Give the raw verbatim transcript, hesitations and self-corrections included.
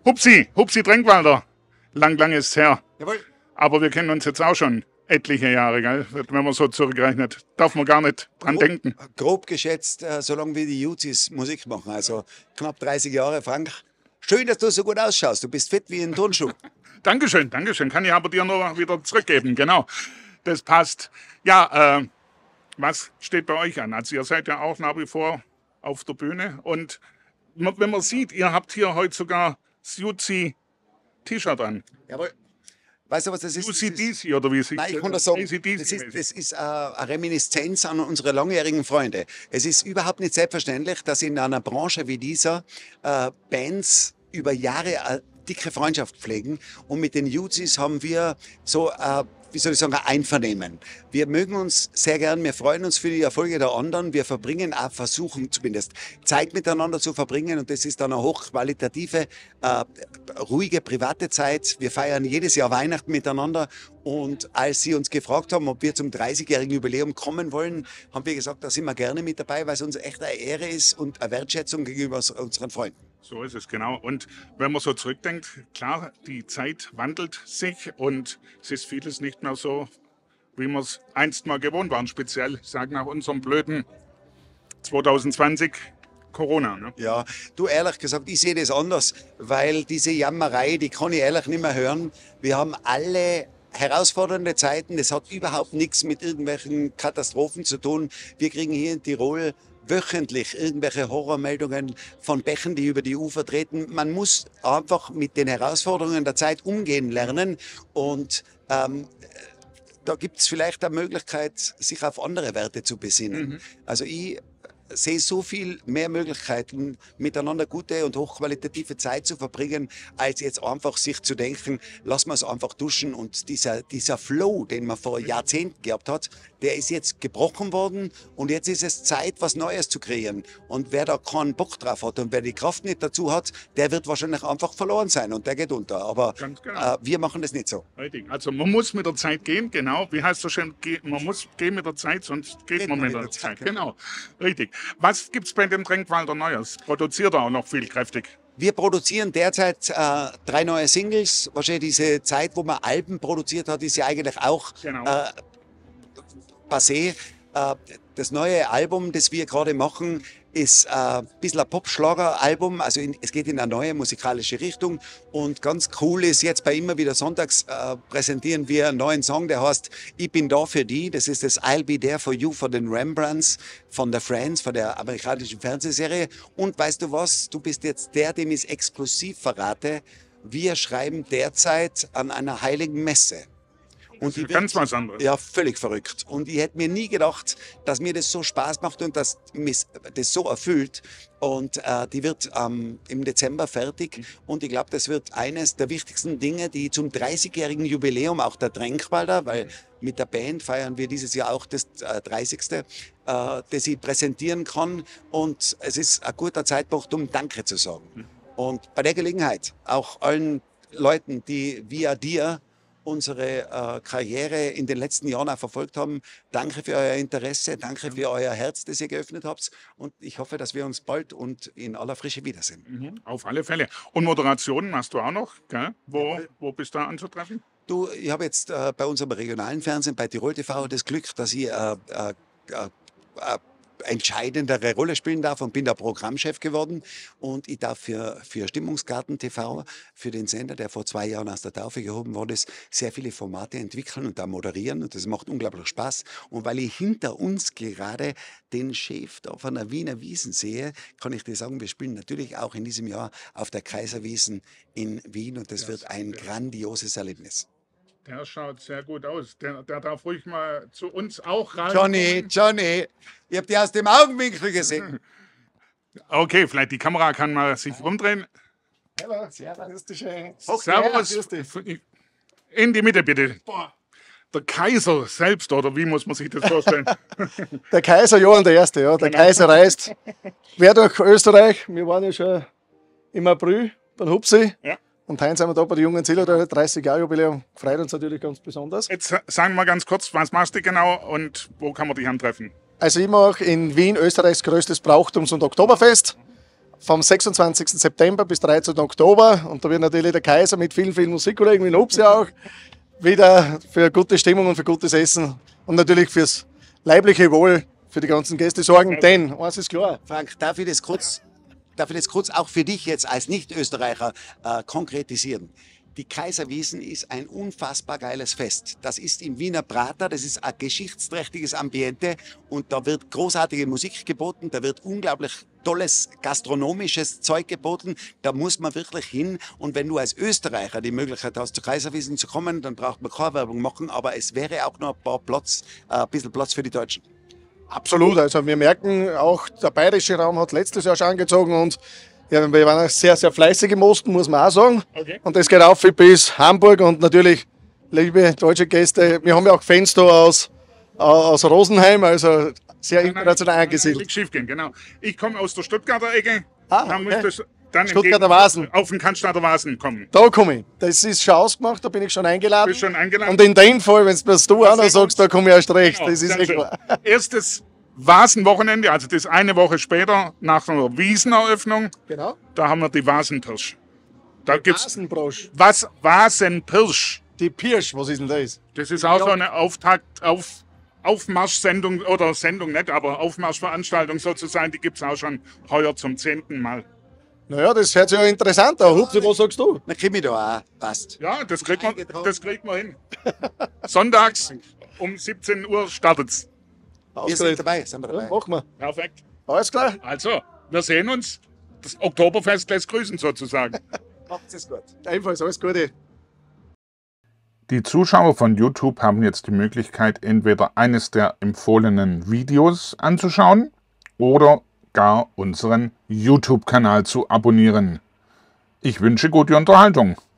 Hupsi, Hupsi Tränkwalder. Lang, lang ist es her. Jawohl. Aber wir kennen uns jetzt auch schon etliche Jahre, gell? Wenn man so zurückrechnet. Darf man gar nicht dran grob, denken. Grob geschätzt, äh, solange wie die Juzis Musik machen. Also knapp dreißig Jahre, Frank. Schön, dass du so gut ausschaust. Du bist fit wie ein Turnschuh. Dankeschön, Dankeschön. Kann ich aber dir nur wieder zurückgeben. Genau, das passt. Ja, äh, was steht bei euch an? Also ihr seid ja auch nach wie vor auf der Bühne. Und wenn man sieht, ihr habt hier heute sogar das Juzi-T-Shirt an. Jawohl. Weißt du, was das ist? U C D C oder wie sich Nein, ich kann das sagen. Das ist, das ist äh, eine Reminiszenz an unsere langjährigen Freunde. Es ist überhaupt nicht selbstverständlich, dass in einer Branche wie dieser äh, Bands über Jahre eine dicke Freundschaft pflegen. Und mit den Juzis haben wir so, äh, wie soll ich sagen, ein Einvernehmen. Wir mögen uns sehr gern, wir freuen uns für die Erfolge der anderen. Wir verbringen auch, versuchen zumindest, Zeit miteinander zu verbringen. Und das ist dann eine hochqualitative, äh, ruhige, private Zeit. Wir feiern jedes Jahr Weihnachten miteinander. Und als sie uns gefragt haben, ob wir zum dreißigjährigen Jubiläum kommen wollen, haben wir gesagt, da sind wir gerne mit dabei, weil es uns echt eine Ehre ist und eine Wertschätzung gegenüber unseren Freunden. So ist es, genau. Und wenn man so zurückdenkt, klar, die Zeit wandelt sich und es ist vieles nicht mehr so, wie wir es einst mal gewohnt waren. Speziell, ich sage nach unserem blöden zwanzig zwanzig Corona. Ne? Ja, du, ehrlich gesagt, ich sehe das anders, weil diese Jammerei, die kann ich ehrlich nicht mehr hören. Wir haben alle herausfordernde Zeiten, das hat überhaupt nichts mit irgendwelchen Katastrophen zu tun. Wir kriegen hier in Tirol wöchentlich irgendwelche Horrormeldungen von Bächen, die über die Ufer treten. Man muss einfach mit den Herausforderungen der Zeit umgehen lernen und ähm, da gibt es vielleicht eine Möglichkeit, sich auf andere Werte zu besinnen. Mhm. Also ich sehe so viel mehr Möglichkeiten, miteinander gute und hochqualitative Zeit zu verbringen, als jetzt einfach sich zu denken, lass mal es einfach duschen. Und dieser, dieser Flow, den man vor Jahrzehnten gehabt hat, der ist jetzt gebrochen worden und jetzt ist es Zeit, was Neues zu kreieren. Und wer da keinen Bock drauf hat und wer die Kraft nicht dazu hat, der wird wahrscheinlich einfach verloren sein und der geht unter. Aber genau. äh, wir machen das nicht so. Richtig. Also man muss mit der Zeit gehen, genau. Wie heißt das schon? Man muss gehen mit der Zeit, sonst geht, geht man mit der, der Zeit. Zeit. Genau, richtig. Was gibt es bei dem Tränkwalder Neues? Produziert er auch noch viel kräftig? Wir produzieren derzeit äh, drei neue Singles. Wahrscheinlich diese Zeit, wo man Alben produziert hat, ist ja eigentlich auch genau. äh, passé. Äh, das neue Album, das wir gerade machen, ist äh, ein bisschen ein Pop-Schlager-Album, also in, es geht in eine neue musikalische Richtung und ganz cool ist, jetzt bei Immer wieder Sonntags äh, präsentieren wir einen neuen Song, der heißt Ich bin da für die, das ist das I'll Be There For You von den Rembrandts, von der Friends, von der amerikanischen Fernsehserie und weißt du was, du bist jetzt der, dem ich es exklusiv verrate, wir schreiben derzeit an einer heiligen Messe. Und die ganz was anderes. Ja, völlig verrückt. Und ich hätte mir nie gedacht, dass mir das so Spaß macht und dass mich das so erfüllt. Und äh, die wird ähm, im Dezember fertig. Und ich glaube, das wird eines der wichtigsten Dinge, die zum dreißigjährigen Jubiläum auch der Tränkwalder, weil mit der Band feiern wir dieses Jahr auch das äh, dreißigste Äh, das ich präsentieren kann. Und es ist ein guter Zeitpunkt, um Danke zu sagen. Und bei der Gelegenheit auch allen Leuten, die via dir unsere äh, Karriere in den letzten Jahren auch verfolgt haben. Danke für euer Interesse, danke für euer Herz, das ihr geöffnet habt und ich hoffe, dass wir uns bald und in aller Frische wiedersehen. Mhm, auf alle Fälle. Und Moderationen machst du auch noch, gell? Wo, wo bist du da anzutreffen? Du, ich habe jetzt äh, bei unserem regionalen Fernsehen, bei Tirol T V, das Glück, dass ich äh, äh, äh, entscheidendere Rolle spielen darf und bin der Programmchef geworden und ich darf für, für Stimmungsgarten T V, für den Sender, der vor zwei Jahren aus der Taufe gehoben worden ist, sehr viele Formate entwickeln und da moderieren und das macht unglaublich Spaß und weil ich hinter uns gerade den Chef da von der Wiener Wiesn sehe, kann ich dir sagen, wir spielen natürlich auch in diesem Jahr auf der Kaiserwiesn in Wien und das, das wird ein grandioses Erlebnis. Der schaut sehr gut aus. Der, der darf ruhig mal zu uns auch rein. Johnny, Johnny, ich hab die aus dem Augenwinkel gesehen. Okay, vielleicht die Kamera kann mal sich rumdrehen. Hallo, servus, ist schön. Servus. In die Mitte bitte. Der Kaiser selbst, oder wie muss man sich das vorstellen? Der Kaiser Johann der Erste, ja. Der genau. Kaiser reist quer durch Österreich. Wir waren ja schon im April beim Hupsi. Ja. Und heute sind wir da bei der jungen Zillertal, dreißig Jahre Jubiläum. Freut uns natürlich ganz besonders. Jetzt sagen wir ganz kurz, was machst du genau und wo kann man dich antreffen? Also ich mache in Wien Österreichs größtes Brauchtums- und Oktoberfest. vom sechsundzwanzigsten September bis dreizehnten Oktober. Und da wird natürlich der Kaiser mit vielen, vielen Musikkollegen, wie Nupsi auch, wieder für gute Stimmung und für gutes Essen und natürlich fürs leibliche Wohl für die ganzen Gäste sorgen. Denn, eins ist klar. Frank, darf ich das kurz, darf ich das kurz auch für dich jetzt als Nicht-Österreicher äh, konkretisieren? Die Kaiserwiesen ist ein unfassbar geiles Fest. Das ist im Wiener Prater, das ist ein geschichtsträchtiges Ambiente und da wird großartige Musik geboten, da wird unglaublich tolles gastronomisches Zeug geboten, da muss man wirklich hin und wenn du als Österreicher die Möglichkeit hast, zu Kaiserwiesen zu kommen, dann braucht man keine Werbung machen, aber es wäre auch noch ein paar Platz, äh, ein bisschen Platz für die Deutschen. Absolut, also wir merken auch, der bayerische Raum hat letztes Jahr schon angezogen und ja, wir waren sehr, sehr fleißig im Osten, muss man auch sagen. Okay. Und das geht auf bis Hamburg und natürlich, liebe deutsche Gäste, wir haben ja auch Fans da aus, aus Rosenheim, also sehr international angesiedelt. Schiff gehen, genau. Ich komme aus der Stuttgarter Ecke. Ah, dann okay. muss das dann Stuttgarter Vasen. Auf den Cannstatter Vasen kommen. Da komme ich. Das ist schon ausgemacht, da bin ich schon eingeladen. Bist schon eingeladen? Und in dem Fall, wenn du du auch noch sagst, da komme ich erst recht. Genau, das ist eh klar. Erstes Vasenwochenende, also das eine Woche später, nach der Wieseneröffnung, Genau. da haben wir die Vasenpirsch. Da gibt's Vasenbrosch. was Vasenpirsch. Die Pirsch, was ist denn das? Das ist auch so eine Auftakt, auf, Aufmarschsendung oder Sendung nicht, aber Aufmarschveranstaltung sozusagen, die gibt es auch schon heuer zum zehnten Mal. Naja, das hört sich ja interessant an. Hupsi, was sagst du? Na, krieg ich da auch, passt. Ja, das kriegt man, das kriegt man hin. Sonntags um siebzehn Uhr startet's. Wir sind dabei, sind wir dabei. Ja, machen wir. Perfekt. Alles klar. Also, wir sehen uns. Das Oktoberfest lässt grüßen sozusagen. Macht's es gut. Ebenfalls alles Gute. Die Zuschauer von YouTube haben jetzt die Möglichkeit, entweder eines der empfohlenen Videos anzuschauen oder gar unseren YouTube-Kanal zu abonnieren. Ich wünsche gute Unterhaltung.